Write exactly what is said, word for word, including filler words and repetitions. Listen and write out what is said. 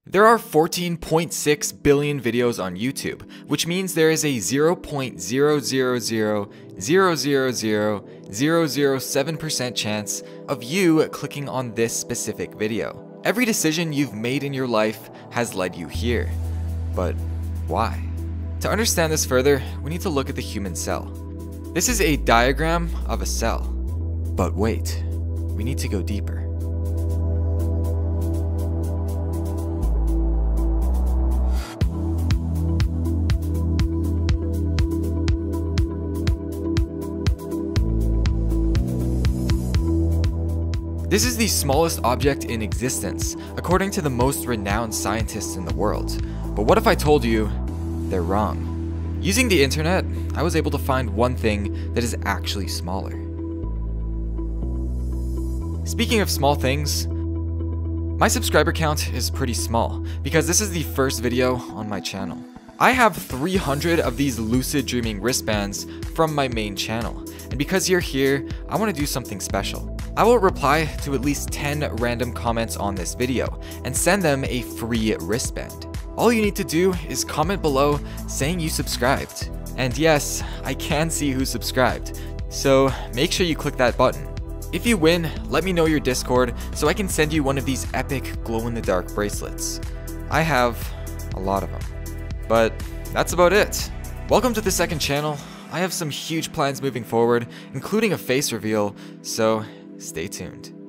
There are fourteen point six billion videos on YouTube, which means there is a zero point zero zero zero zero zero zero zero zero seven percent chance of you clicking on this specific video. Every decision you've made in your life has led you here. But why? To understand this further, we need to look at the human cell. This is a diagram of a cell. But wait, we need to go deeper. This is the smallest object in existence, according to the most renowned scientists in the world. But what if I told you they're wrong? Using the internet, I was able to find one thing that is actually smaller. Speaking of small things, my subscriber count is pretty small because this is the first video on my channel. I have three hundred of these lucid dreaming wristbands from my main channel, and because you're here, I want to do something special. I will reply to at least ten random comments on this video and send them a free wristband. All you need to do is comment below saying you subscribed. And yes, I can see who subscribed, so make sure you click that button. If you win, let me know your Discord so I can send you one of these epic glow-in-the-dark bracelets. I have a lot of them. But that's about it. Welcome to the second channel. I have some huge plans moving forward, including a face reveal, so stay tuned.